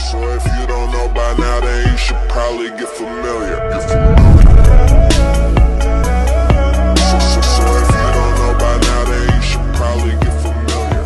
So if you don't know by now, then you should probably get familiar. So if you don't know by now, then you should probably get familiar.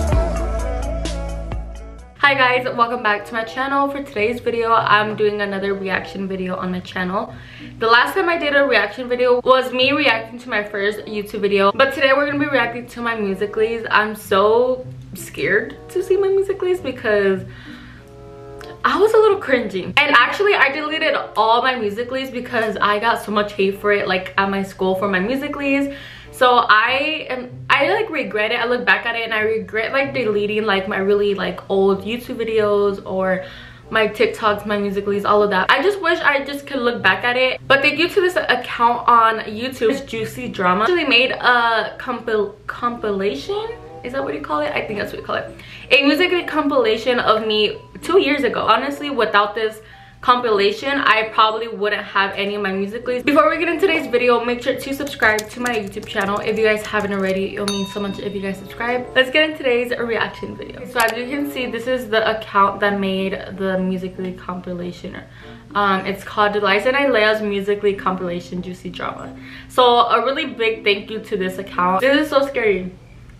Hi guys, welcome back to my channel. For today's video, I'm doing another reaction video on my channel. The last time I did a reaction video was me reacting to my first YouTube video, but today we're gonna be reacting to my Musical.lys. I'm so scared to see my Musical.lys because I was a little cringy, and actually I deleted all my Musical.lys because I got so much hate for it, like at my school, for my Musical.lys. So I like regret it. I look back at it and I regret like deleting like my really like old YouTube videos or my TikToks, my Musical.lys, all of that. I just wish I just could look back at it. But thank you to this account on YouTube, it's Juicy Drama, actually made a compilation. Is that what you call it? I think that's what you call it. A music compilation of me 2 years ago. Honestly, without this compilation, I probably wouldn't have any of my Musical.lys. Before we get into today's video, make sure to subscribe to my YouTube channel. If you guys haven't already, it'll mean so much if you guys subscribe. Let's get into today's reaction video. So as you can see, this is the account that made the Musical.ly compilation. It's called Liza and Ailea's Musical.ly compilation, Juicy Drama. So a really big thank you to this account. This is so scary.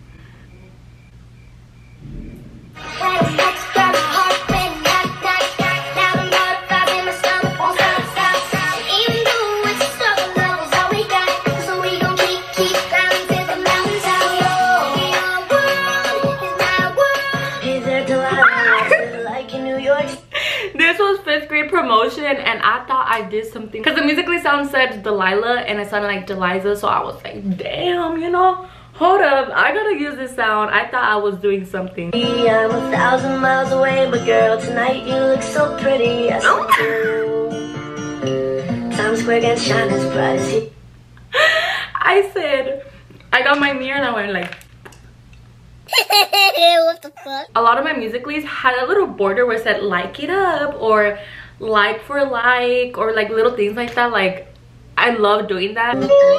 This was 5th grade promotion and I thought I did something because the Musical.ly sound said Delilah and it sounded like Deliza, so I was like, damn, you know, hold up, I gotta use this sound. I thought I was doing something. I'm 1,000 miles away, but girl, tonight you look so pretty. Yes, you do. Times Square can shine as bright as you. I said, I got my mirror and I went like, what the fuck? a lot of my Musical.lys had a little border where it said like it up or like for like or like little things like that. Like I love doing that.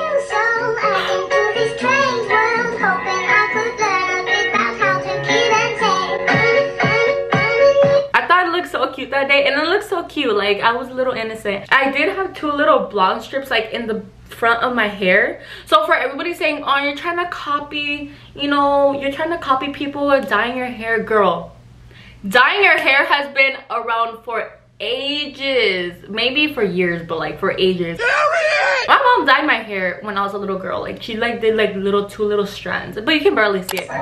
I thought it looked so cute that day, and it looked so cute. Like I was a little innocent. I did have 2 little blonde strips like in the front of my hair. So for everybody saying, oh, you're trying to copy, you know, you're trying to copy people with dyeing your hair, girl, dyeing your hair has been around for ages, maybe for years, but like for ages. My mom dyed my hair when I was a little girl. Like she like did like 2 little strands, but you can barely see it.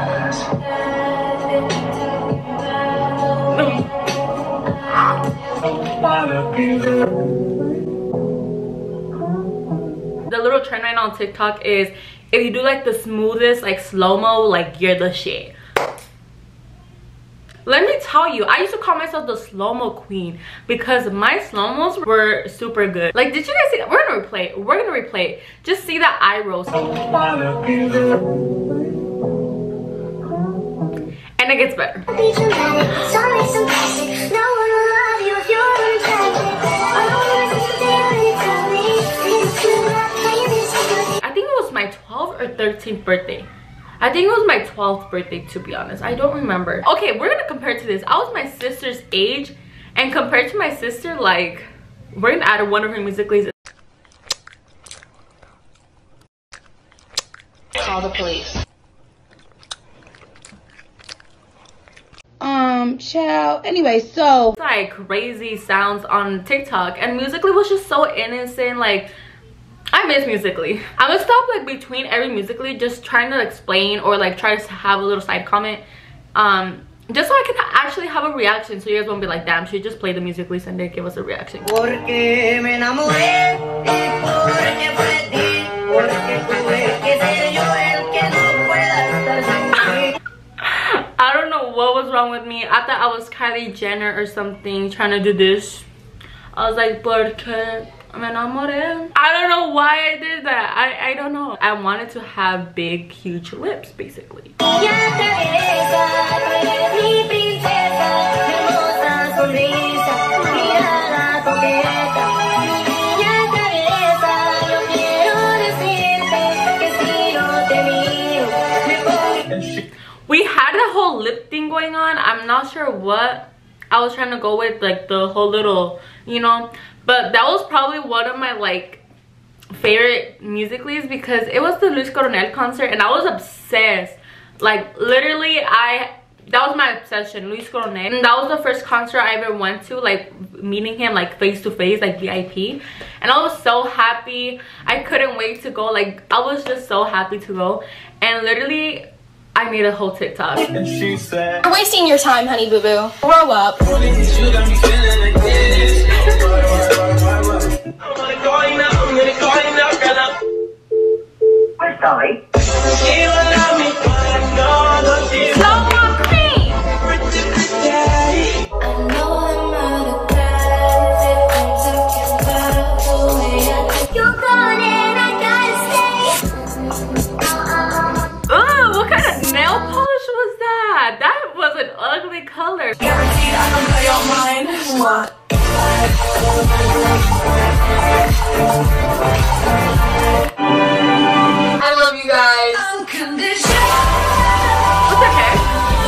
The little trend right now on TikTok is if you do like the smoothest like slow-mo, like you're the shit. Let me tell you, I used to call myself the slow-mo queen because my slow-mos were super good. Like, did you guys see that? We're gonna replay it. We're gonna replay it. Just see that eye roll. And it gets better. I think it was my 12th or 13th birthday. I think it was my 12th birthday, to be honest. I don't remember. Okay, we're gonna compare to this. I was my sister's age, and compared to my sister, like, we're gonna add one of her Musical.lys. Call the police. Child. Anyway, so it's like crazy sounds on TikTok, and Musical.ly was just so innocent. Like, I miss Musical.ly. I'm gonna stop like between every Musical.ly just trying to explain or like try to have a little side comment, just so I can actually have a reaction, so you guys won't be like, damn, she just played the Musical.lys and didn't give us a reaction. I don't know what was wrong with me. I thought I was Kylie Jenner or something trying to do this. I was like, porque me enamoré. I don't know why I did that. I don't know. I wanted to have big, huge lips, basically. We had a whole lip thing going on. I'm not sure what I was trying to go with like the whole little, you know, but that was probably one of my like favorite musicallys because it was the Luis Coronel concert and I was obsessed. Like literally that was my obsession, Luis Coronel. And that was the first concert I ever went to, like meeting him like face to face, like VIP. And I was so happy. I couldn't wait to go. Like I was just so happy to go. And literally I made a whole TikTok. And she said, "You're wasting your time, honey boo boo. Grow up." I'm sorry. What kind of nail polish was that? That was an ugly color. Guaranteed I don't play on mine. What? I love you guys. What's her hair?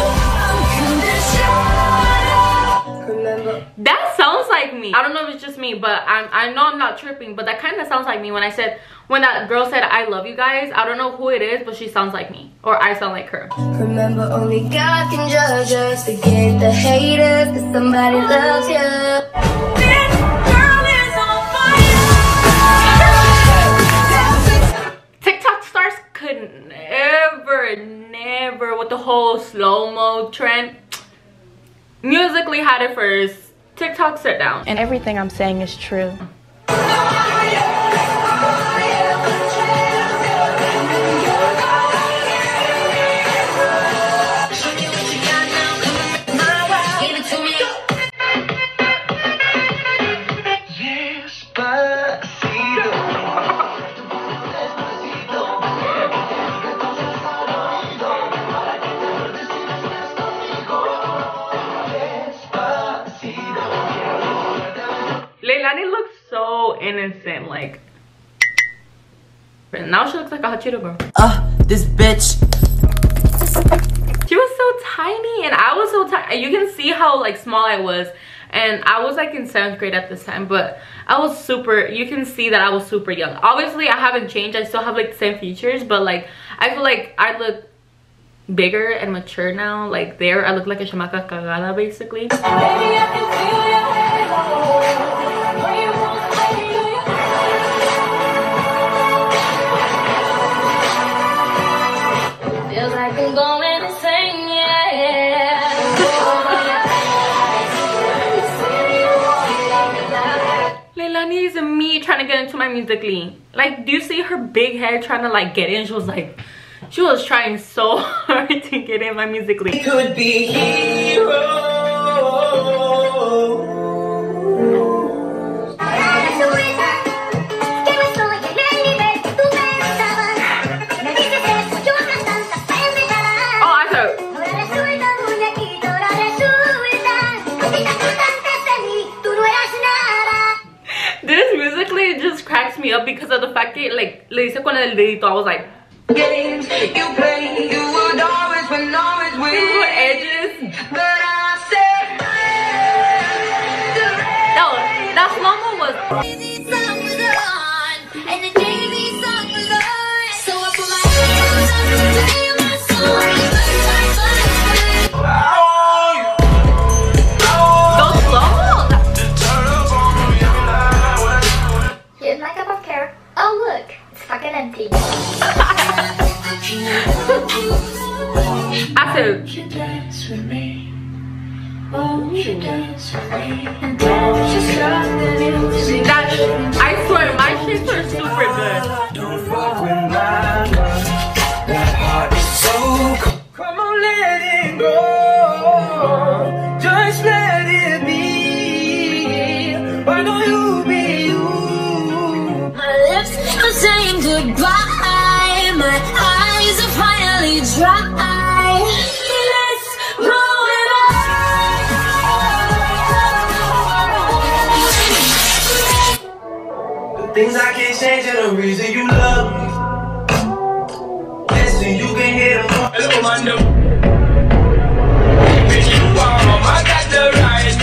That sounds like me. I don't know if it's just me, but I know I'm not tripping, but that kind of sounds like me when that girl said I love you guys. I don't know who it is, but she sounds like me, or I sound like her. Remember, only God can judge us. Forget the haters, cause somebody loves you. This girl is on fire. TikTok stars could never with the whole slow-mo trend. Musically had it first. TikTok sit down. And everything I'm saying is true. Leilani looks so innocent, like. Now she looks like a Hachiro girl. This bitch. She was so tiny and I was so tiny. You can see how like small I was. And I was like in 7th grade at this time, but I was super, you can see that I was super young. Obviously I haven't changed, I still have like the same features, but like I feel like I look bigger and mature now. Like there I look like a chamaca cagada basically. Baby, I can feel your halo. Where you wanna play, do you? Feels like I'm going insane, yeah. Leilani is me trying to get into my Musically. Like, do you see her big head trying to like get in? She was like, she was trying so hard to get in my Musically. Could be hero. This Musically just cracks me up because of the fact that like le hice con el dedito. I was like, Games you play, you would always win, always win. these little edges. But I said, No, that slow-mo was. Those slow-mo. Here's my cup of care. Oh look, it's fucking empty. I said, that, I swear, my shits are super good. don't fuck with my love. That heart is so cold. Come on, let it go. Just let it be. Why don't you be you? My lips are saying goodbye. My eyes are finally dry. Let's blow it The things I can't change are the reason you love me. Listen, you can hear them. Hello, my new. Bitch, you are. I got the right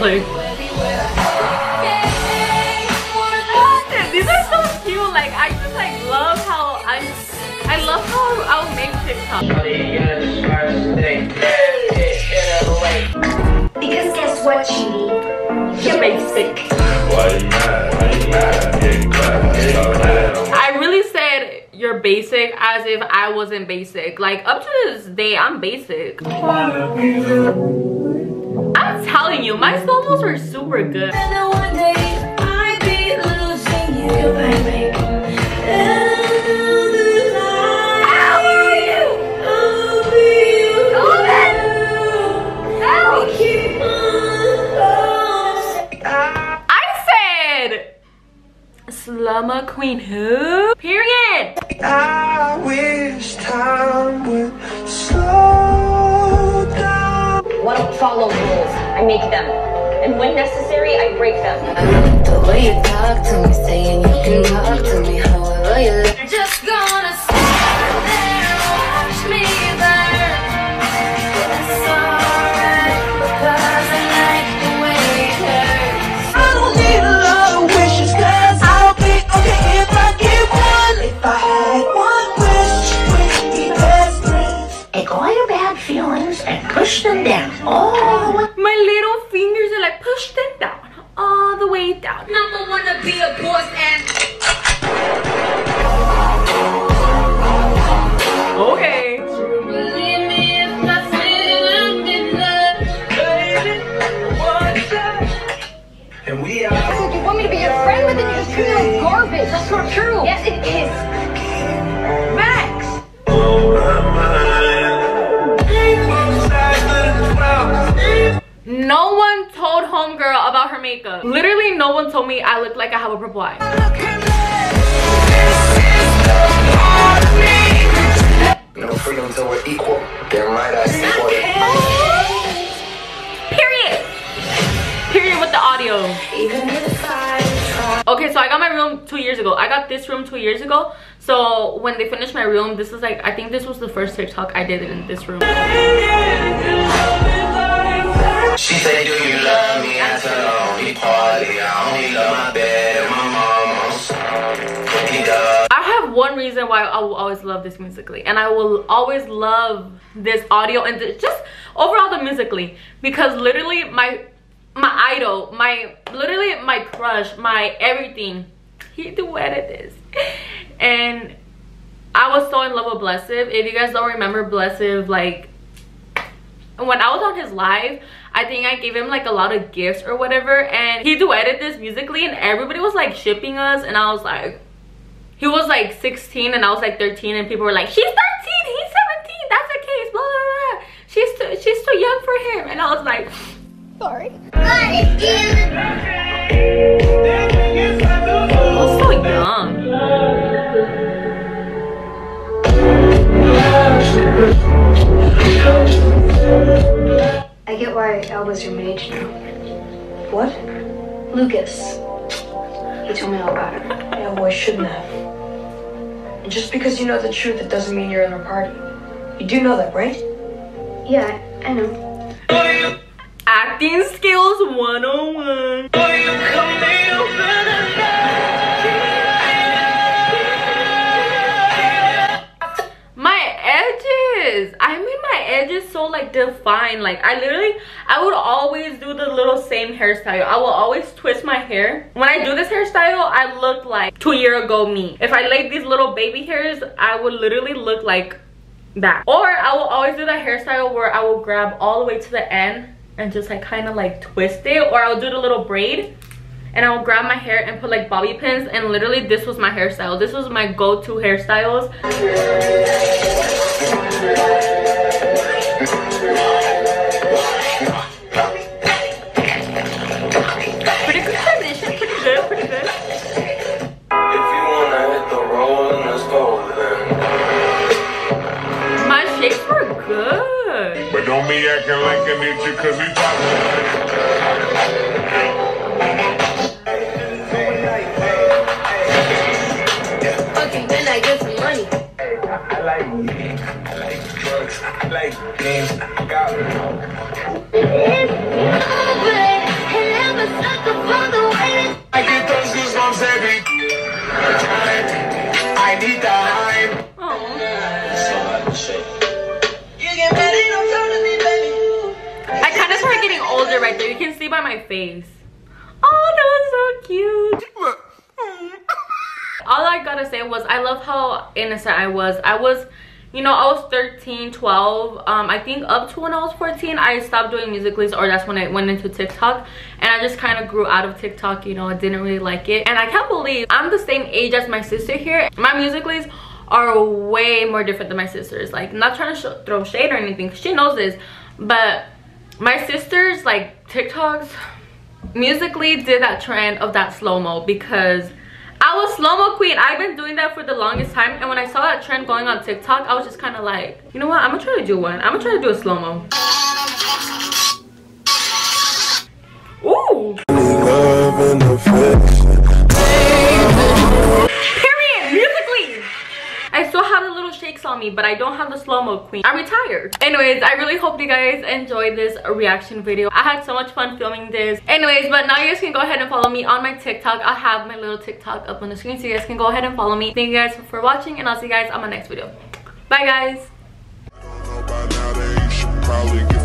look. These are so cute. Like I just like love how I love how I'll make TikTok. Because guess what, Chidi? You're basic. Why you mad? I really said you're basic as if I wasn't basic. Like up to this day, I'm basic. I'm telling you, my slow-mos were super good. And then one day I'd be losing you, baby. Slumber Queen who? Period. I wish time would slow down. I don't follow rules, I make them. And when necessary, I break them. The way you talk to me, saying you can talk to me however you like. Just gonna stand there and watch me burn. That's alright, because I like the way it hurts. I don't need a lot of wishes, cause I'll be okay if I get one. If I had one wish, we'd be best friends. Take all your bad feelings and push them down all the way. My little fingers are like push them down all the way down. Number one to be a boss and Okay. Believe me if I say I'm in love. Baby, what's up? And we are. you want me to be your friend, but then you just treat me like garbage. That's not true. Yes, it is. Max! No one told homegirl about her makeup. Literally no one told me I look like I have a purple eye. No freedom till we're equal. Damn right I support it. Period. Period with the audio. Even if I try. Okay, so I got my room 2 years ago. I got this room 2 years ago. So when they finished my room, this is like, I think this was the first TikTok I did in this room. She said, do you love me? I said, I only party. I only love my bed and my mama's cookie dog. I have one reason why I will always love this musically, and I will always love this audio and just overall the musically, because literally my idol, literally my crush, my everything, he duetted this. And I was so in love with Blessive. If you guys don't remember Blessive, like when I was on his live, I think I gave him like a lot of gifts or whatever, and he duetted this musically and everybody was like shipping us, and I was like, he was like 16 and I was like 13, and people were like, she's 13, he's 17, that's the case, blah blah blah, she's too young for him. And I was like, sorry. I was so young. I get why Elba's your mage now. What? Lucas. He told me all about it. Yeah, well, I shouldn't have. And just because you know the truth, it doesn't mean you're in our party. You do know that, right? Yeah, I know. Acting skills 101. My edges, I made my edges so like defined. Like I would always do the little same hairstyle. I will always twist my hair. When I do this hairstyle, I look like 2 years ago me. If I laid these little baby hairs, I would literally look like that. Or I will always do that hairstyle where I will grab all the way to the end and just like kind of like twist it. Or I'll do the little braid and I'll grab my hair and put like bobby pins, and literally this was my hairstyle. This was my go-to hairstyles. Pretty good transition, pretty good, pretty good. If you wanna hit the road, let's go then. My shapes were good. But don't be acting like I need you, cause we talking. Okay, then I get some money. I like weed, I like drugs, I like games, I got it. It's over, and I'm a sucker for the way that I get those goosebumps every time. I need the hype. I kind of started getting older right there. You can see by my face. Oh, that was so cute. All I gotta say was I love how innocent I was. You know, I was 13, 12. I think up to when I was 14, I stopped doing Musical.lys, or that's when I went into TikTok. And I just kind of grew out of TikTok, you know, I didn't really like it. And I can't believe I'm the same age as my sister here. My Musical.lys are way more different than my sisters. Like, I'm not trying to throw shade or anything, because she knows this. But my sisters, like, TikToks, Musical.ly did that trend of that slow-mo, because I was slow-mo queen. I've been doing that for the longest time, and when I saw that trend going on TikTok, I was just kind of like, you know what, I'm gonna try to do one. I'm gonna try to do a slow-mo. Ooh. Period. Musical.ly. I still have the little shakes on me, but I don't have the slow-mo queen. I'm retired. Anyways, I really hope you guys enjoyed this reaction video. I had so much fun filming this. Anyways, but now you guys can go ahead and follow me on my TikTok. I'll have my little TikTok up on the screen, so you guys can go ahead and follow me. Thank you guys for watching, and I'll see you guys on my next video. Bye, guys.